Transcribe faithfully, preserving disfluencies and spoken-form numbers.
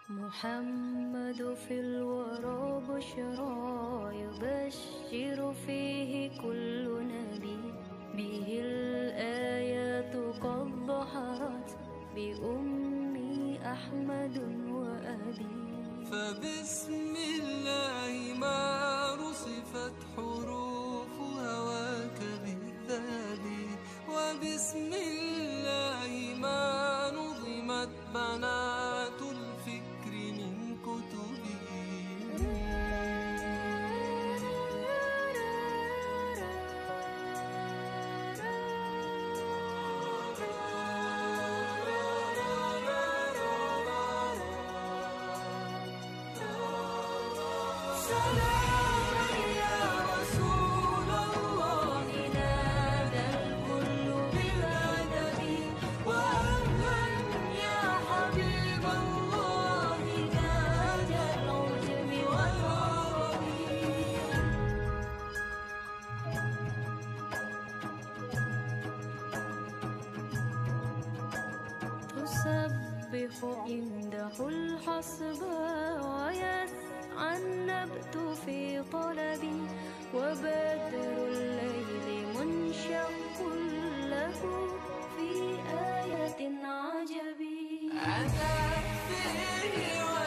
محمد في الورى بشرى، يبشر فيه كل نبي، به الآيات قد ظهرت بأمي أحمد وأبي. فبسم الله ما رصفت حروفها وكبالثابي، وبسم الله ما نظمت بنات الفكر من كتبي. سلاما يا رسول الله، نادى الكل بالأدب، وأهلا يا حبيب الله، تاج العجم والعرب. تسبح عنده الحصبى، ويسعى النبت في طلبي، وبدر الليل منشق له في آية عجبي. أتت فيه